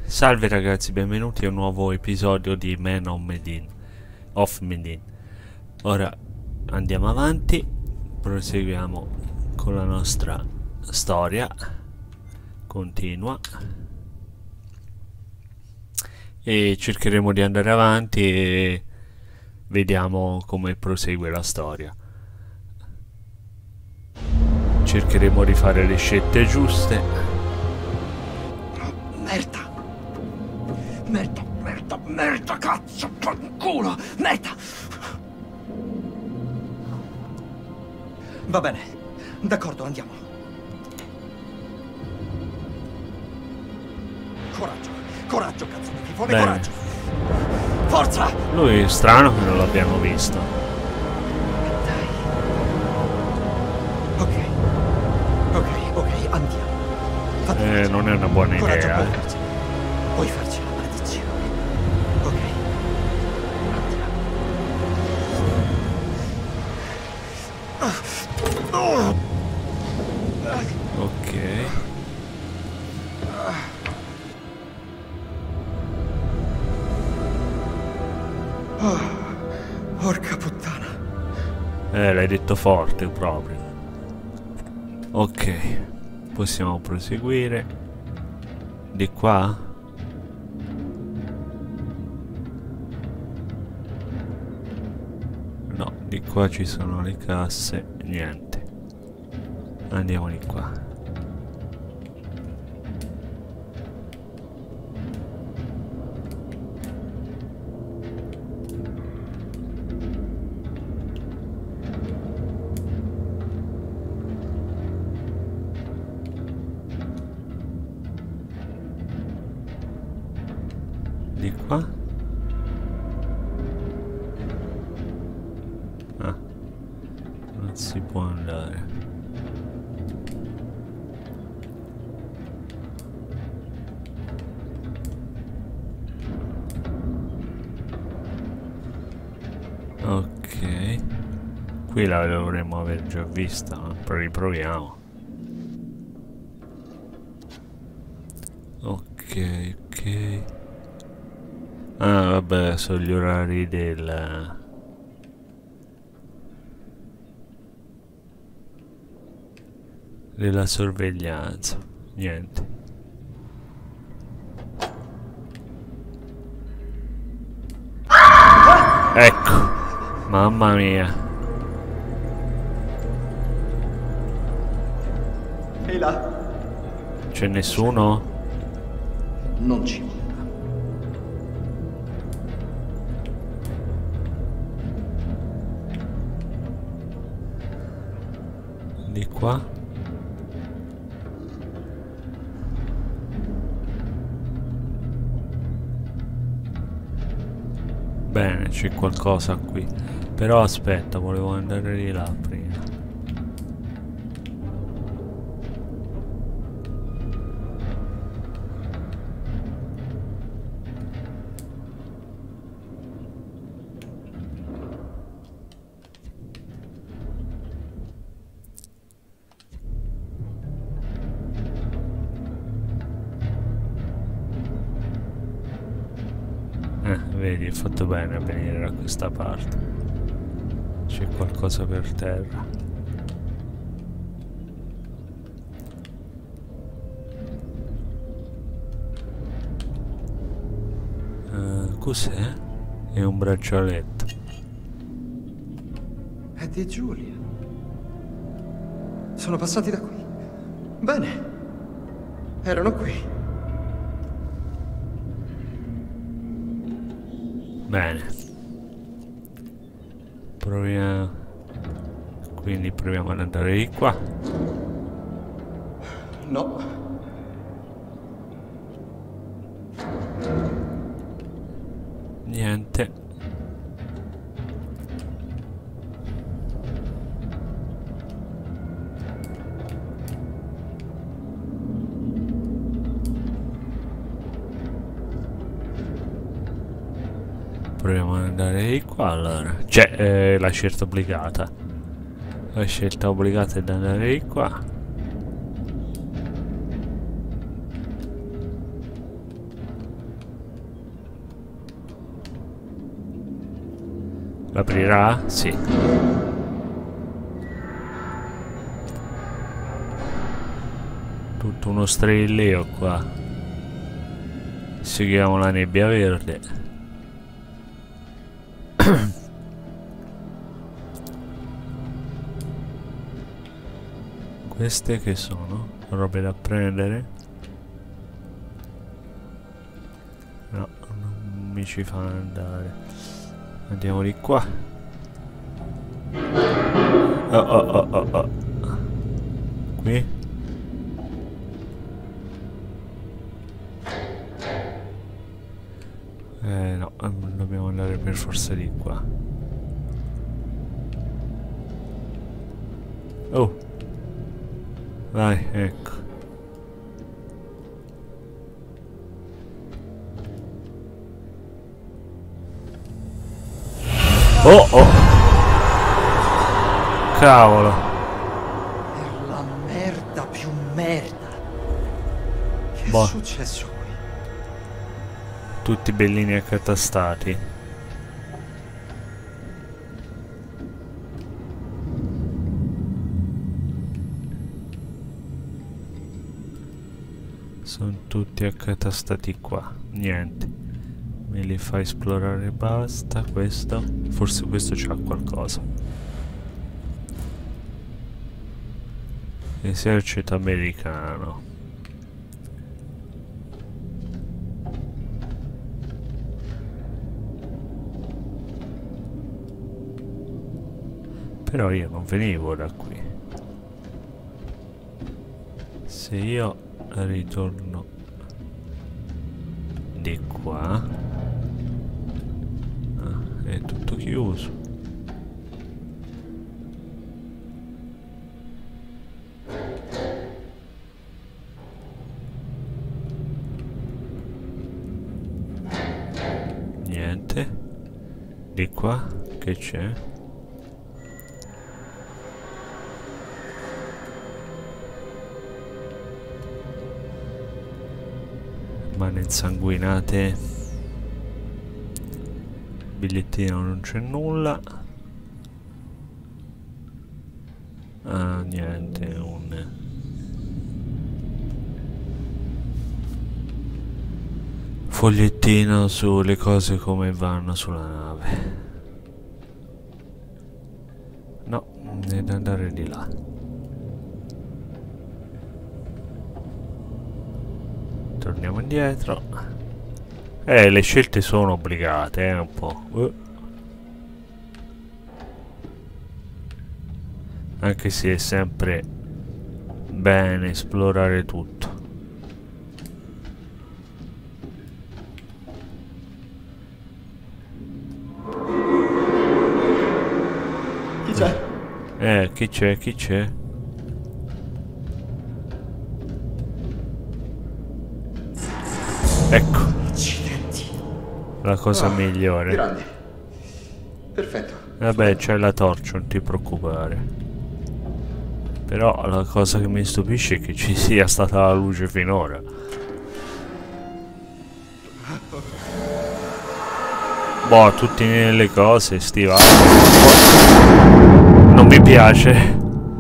Salve ragazzi, benvenuti a un nuovo episodio di Man of Medin. Ora andiamo avanti, proseguiamo con la nostra storia continua e cercheremo di andare avanti e vediamo come prosegue la storia. Cercheremo di fare le scelte giuste. Merda, cazzo, culo, merda! Va bene, d'accordo, andiamo. Coraggio, cazzo di pifone, Bene. coraggio! Forza! Lui è strano che non l'abbiamo visto. Dai. Ok, andiamo. Fate Non è una buona coraggio, idea. puoi farci la maledizione. Ok. Ok. Porca puttana. L'hai detto forte proprio. Ok. Possiamo proseguire. Di qua? No, di qua ci sono le casse. Niente. Andiamo di qua. Di qua? Ah, non si può andare. Ok, qui la dovremmo aver già vista, ma poi riproviamo. Ok. Ah, vabbè, sono gli orari della sorveglianza. Niente. Ecco, mamma mia. E là? C'è nessuno? Non ci vuole. Di qua? Bene, c'è qualcosa qui. Però aspetta, volevo andare di là prima. Vedi, hai fatto bene a venire da questa parte. C'è qualcosa per terra. Cos'è? È un braccialetto. È di Giulia. Sono passati da qui. Bene. Erano qui. Bene. Proviamo. Quindi proviamo ad andare di qua. No. Niente. Proviamo ad andare di qua allora. Cioè, la scelta obbligata. La scelta obbligata è di andare di qua. L'aprirà? Sì. Tutto uno strilleo qua. Seguiamo la nebbia verde. Queste che sono? Robe da prendere? No, non mi ci fa andare. Andiamo di qua. Oh oh oh oh oh. Qui? No, dobbiamo andare per forza di qua. Oh! Vai, ecco. Oh oh! Cavolo! Per la merda più merda. Che Boh. è successo qui? Tutti bellini accatastati. Sono tutti accatastati qua. Niente. Me li fa esplorare, basta. Questo. Forse questo c'ha qualcosa. Esercito americano. Però io non venivo da qui. Se io ritorno di qua, è tutto chiuso. Niente. Di qua che c'è? Mani insanguinate. Bigliettino non c'è nulla. Ah, niente, un fogliettino sulle cose come vanno sulla nave. No, devo andare di là. Torniamo indietro. Le scelte sono obbligate, un po'. Anche se è sempre bene esplorare tutto. Chi c'è? Chi c'è? Chi c'è? Ecco. Accidenti. La cosa migliore. Grande. Perfetto. Vabbè, c'è la torcia, non ti preoccupare. Però la cosa che mi stupisce è che ci sia stata la luce finora. Boh, tutti nelle cose, stivali. Non mi piace.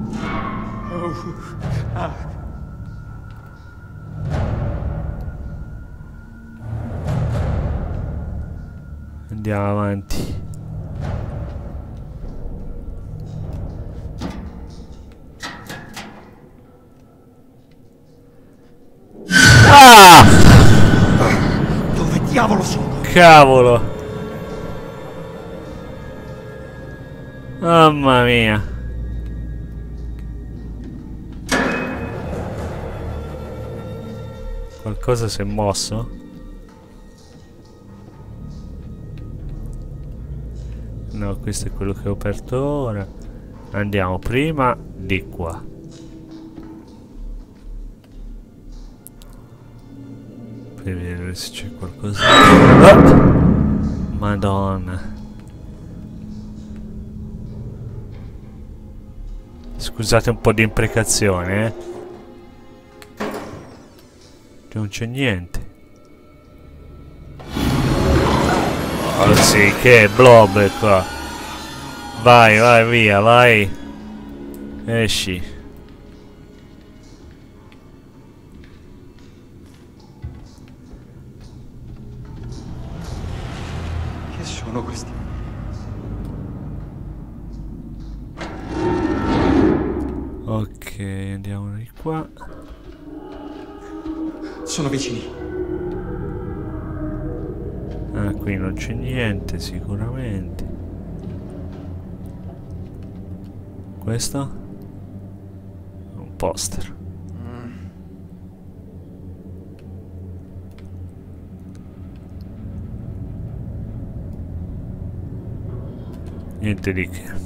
Andiamo avanti. Ah! Dove diavolo sono? Cavolo! Mamma mia! Qualcosa si è mosso? No, questo è quello che ho aperto ora. Andiamo prima di qua. Per vedere se c'è qualcosa. Ah! Madonna. Scusate un po' di imprecazione, eh. Non c'è niente. Oh sì, che blob è qua. Vai, vai, via, vai. Esci. Che sono questi? Ok, andiamo di qua. Sono vicini. Ah, qui non c'è niente, sicuramente. Questo? Un poster. Niente di che.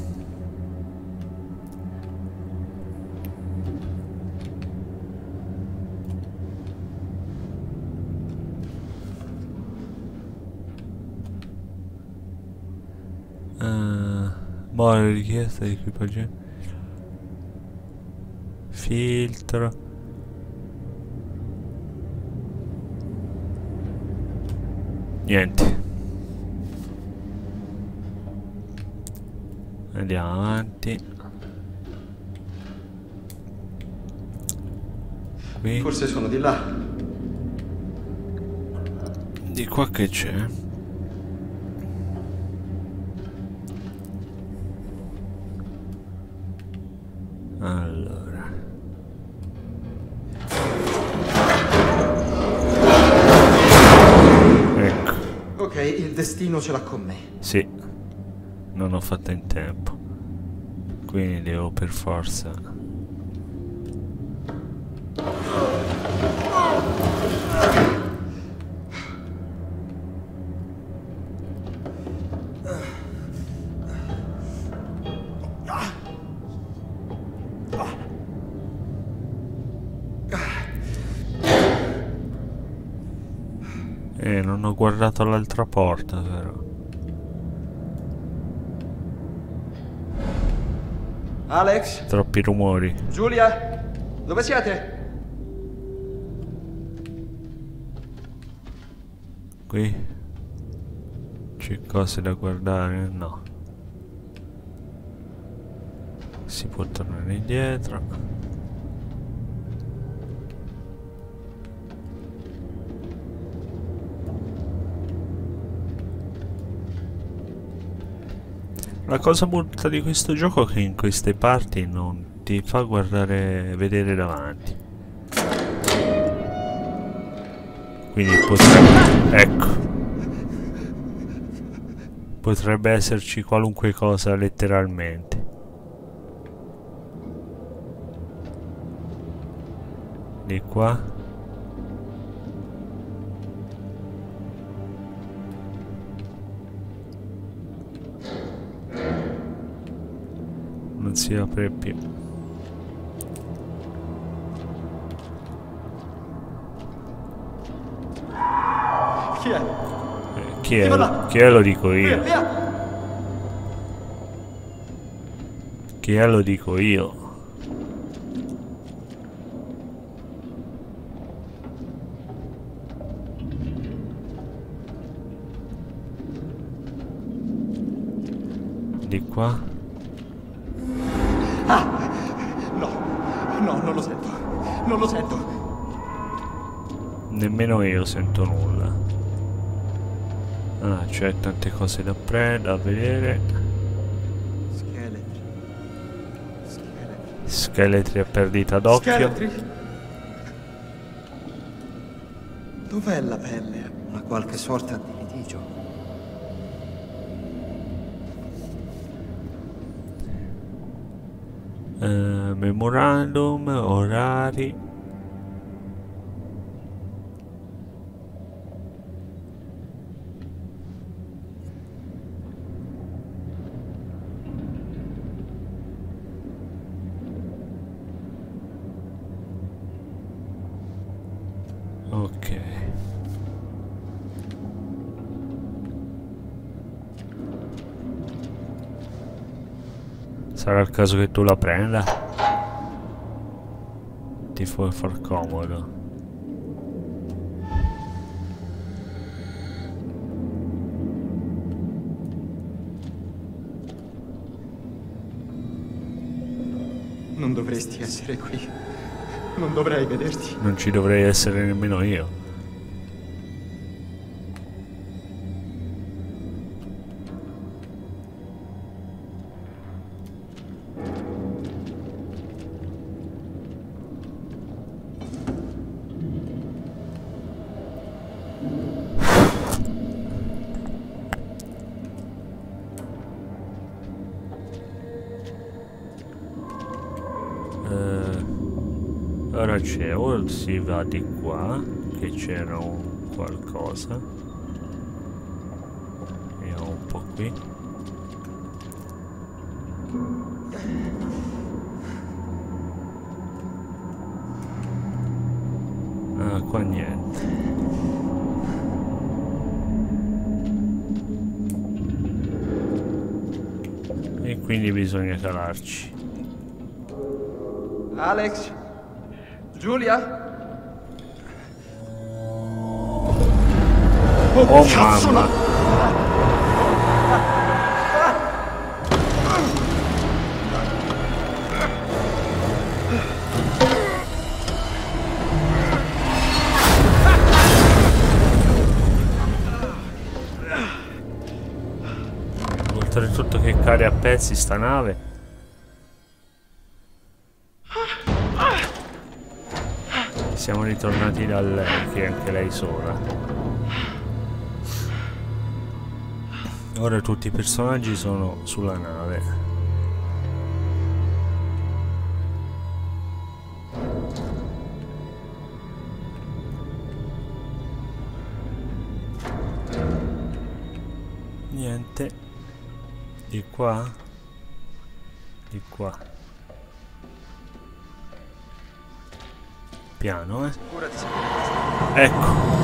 Buona richiesta di equipaggiamento. Filtro. Niente. Andiamo avanti. Qui. Forse sono di là. Di qua che c'è? Allora. Ecco. Ok, il destino ce l'ha con me. Sì. Non ho fatto in tempo. Quindi devo per forza. Non ho guardato l'altra porta, però. Alex? Troppi rumori. Giulia? Dove siete? Qui c'è cose da guardare? No. Si può tornare indietro. La cosa brutta di questo gioco è che in queste parti non ti fa guardare, vedere davanti. Quindi potrebbe... ecco. Potrebbe esserci qualunque cosa letteralmente. Di qua. Non si apre più. Chi è? Chi è? Chi è lo dico io. Via, via! Chi è lo dico io. Di qua. Ah! No, no, non lo sento. Non lo sento. Nemmeno io sento nulla. Ah, c'è tante cose da prendere, da vedere. Scheletri. Scheletri. Scheletri a perdita d'occhio. Scheletri? Dov'è la pelle? Una qualche sorta di litigio. Memorandum, orari. Ok. Sarà il caso che tu la prenda? Ti può far comodo. Non dovresti essere qui. Non dovrei vederti. Non ci dovrei essere nemmeno io. Ora c'è, o si va di qua, che c'era un qualcosa. Vediamo un po' qui. Ah, qua niente. E quindi bisogna calarci. Alex? Giulia? Oh mamma! Oltretutto che cade a pezzi sta nave. Siamo ritornati da lei, che anche lei sola. Ora tutti i personaggi sono sulla nave. Niente. Di qua? Di qua. Piano, Ecco.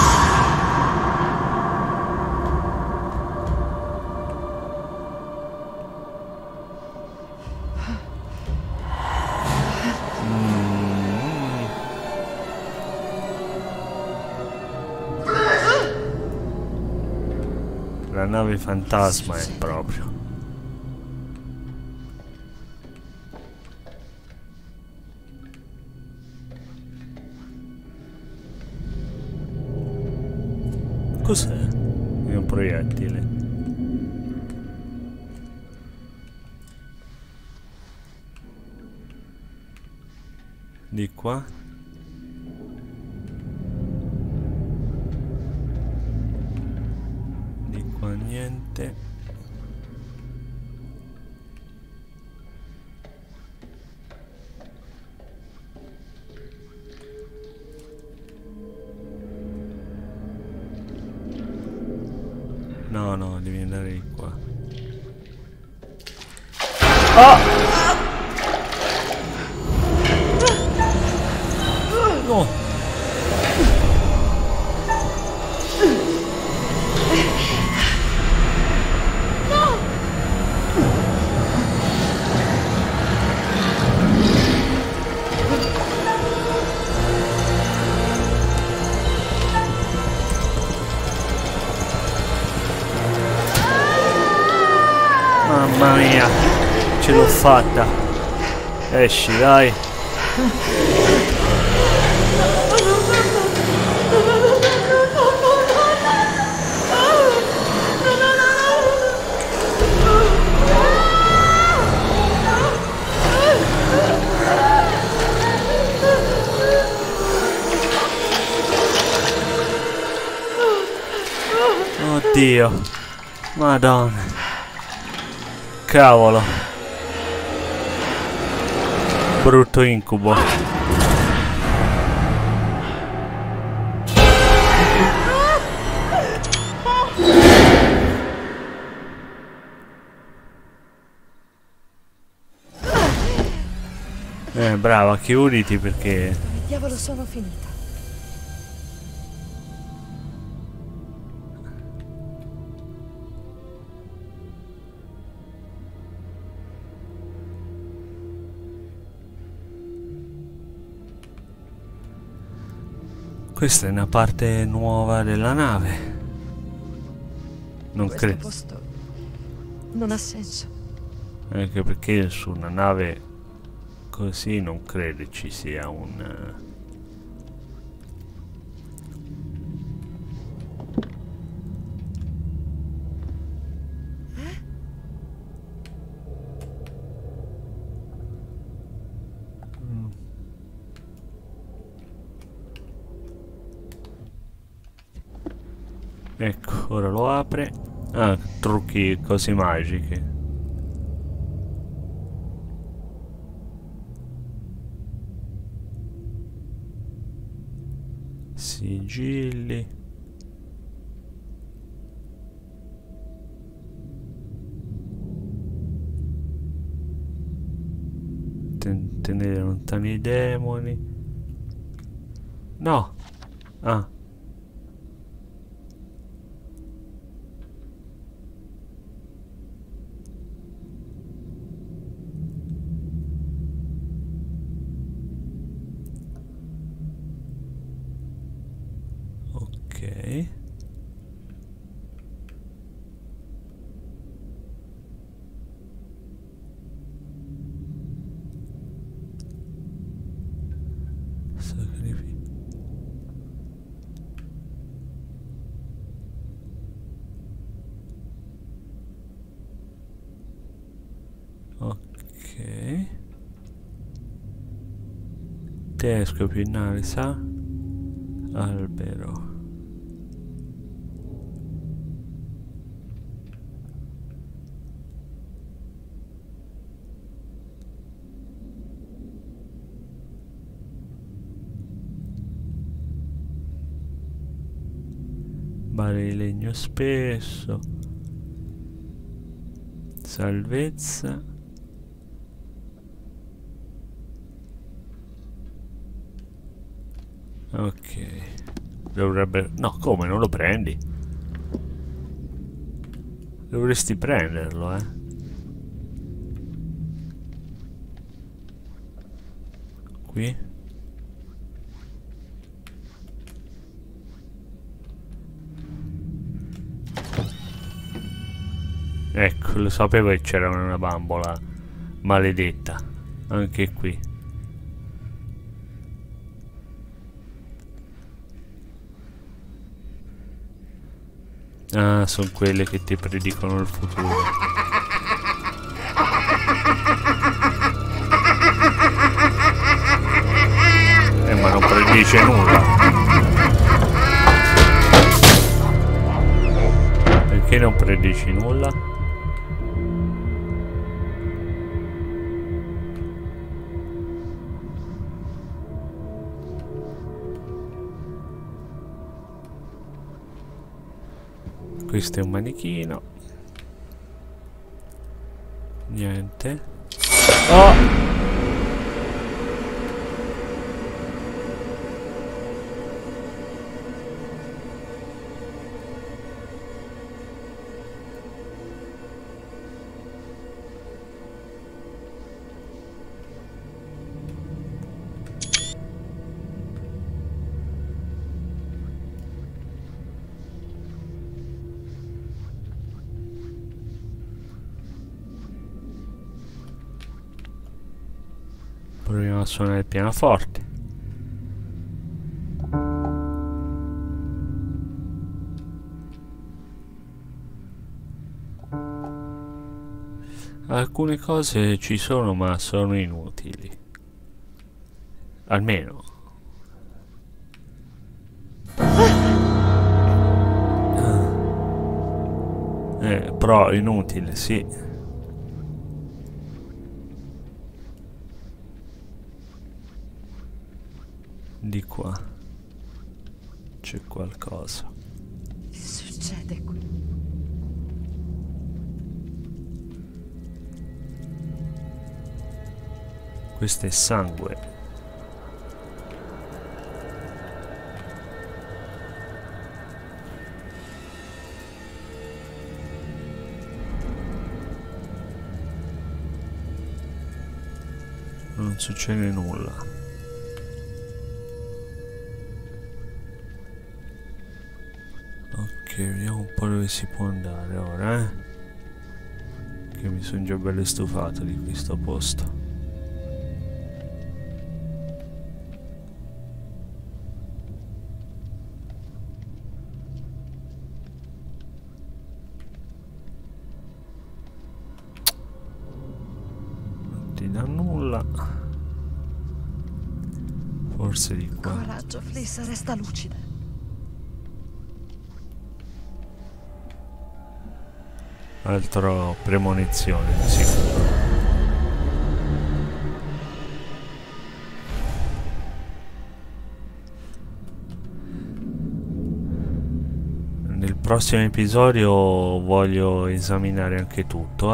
La nave fantasma è proprio. Cos'è? È un proiettile. Di qua. Di qua niente. No, no, devi andare di qua. Oh! No! Mamma mia, ce l'ho fatta. Esci, dai. Oddio. Madonna. Cavolo. Brutto incubo. Brava, chiuditi perché... Diavolo, sono finita. Questa è una parte nuova della nave. Non credo. Questo posto non ha senso. Anche perché su una nave così non credo ci sia un... Ecco, ora lo apre. Ah, trucchi, cose magiche. Sigilli. Tenere lontani i demoni. No. Ah. Ok. Ok. Telescopio in analisa. Albero. Bare di legno spesso. Salvezza. Ok. Dovrebbe... No, come? Non lo prendi? Dovresti prenderlo, eh. Qui. Ecco, lo sapevo che c'era una bambola maledetta. Anche qui. Ah, sono quelle che ti predicono il futuro. Ma non predice nulla. Perché non predici nulla? Questo è un manichino. Niente. Oh! Proviamo a suonare il pianoforte. Alcune cose ci sono, ma sono inutili. Almeno. Però inutile, sì. Di qua c'è qualcosa. Che succede qui? Questo è sangue. Non succede nulla. Ok, vediamo un po' dove si può andare ora, che mi sono già bello stufato di questo posto. qua. Forse di qua. Coraggio, Fliss, resta lucida. Altro premonizione, sicuro. Nel prossimo episodio voglio esaminare anche tutto,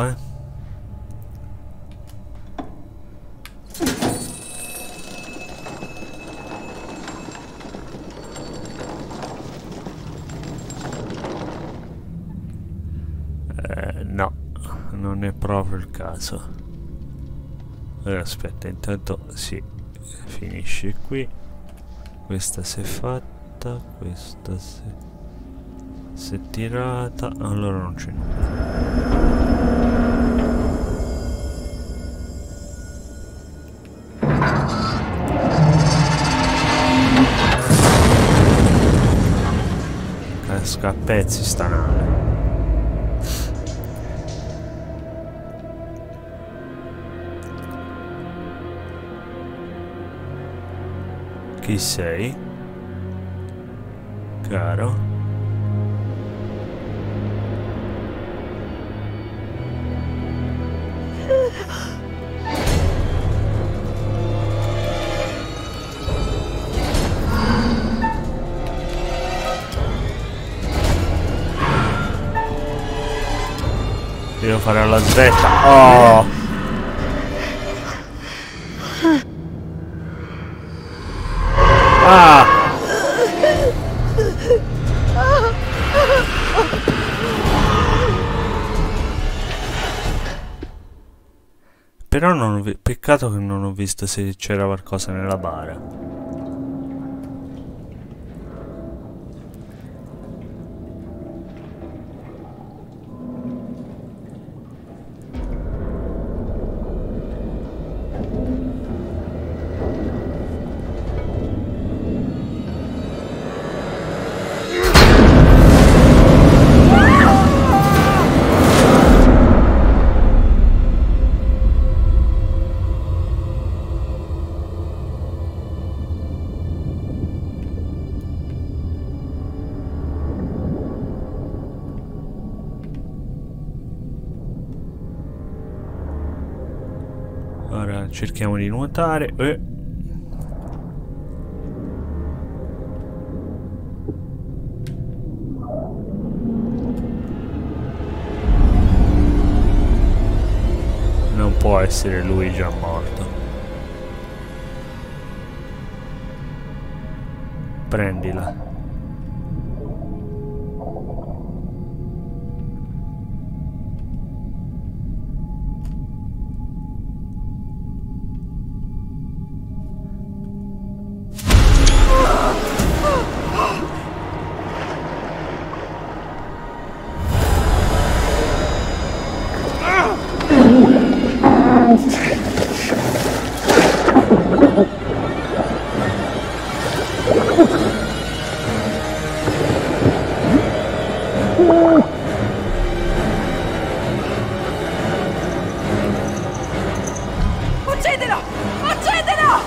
no, non è proprio il caso. Allora, aspetta, intanto si finisce qui. Questa si è fatta, questa si è tirata, allora non c'è nulla. Casca a pezzi sta nave. Chi sei? Caro? Devo fare la svetta. Oh! Ah! Però non ho peccato che non ho visto se c'era qualcosa nella bara. Ora cerchiamo di nuotare. Non può essere lui già morto. Prendila. Uccidilo! Uccidilo!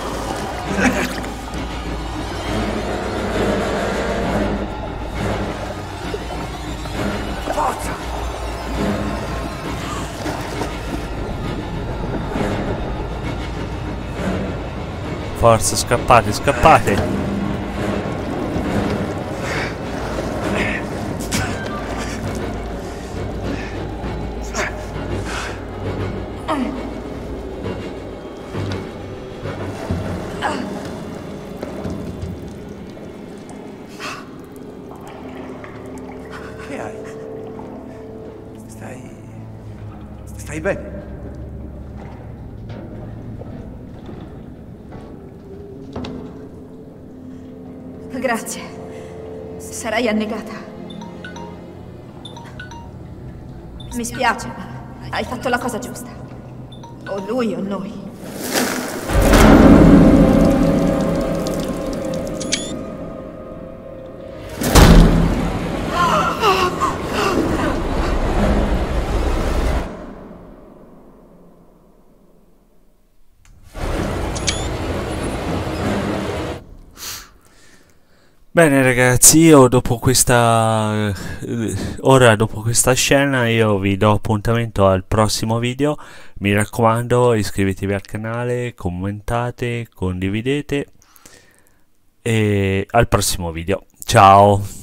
Forza! Forza, scappate, scappate! Che hai? Stai bene? Grazie. Sarei annegata. Mi spiace, ma hai fatto la cosa giusta. O lui o noi. Bene ragazzi, io dopo questa ora dopo questa scena io vi do appuntamento al prossimo video. Mi raccomando, iscrivetevi al canale, commentate, condividete e al prossimo video. Ciao!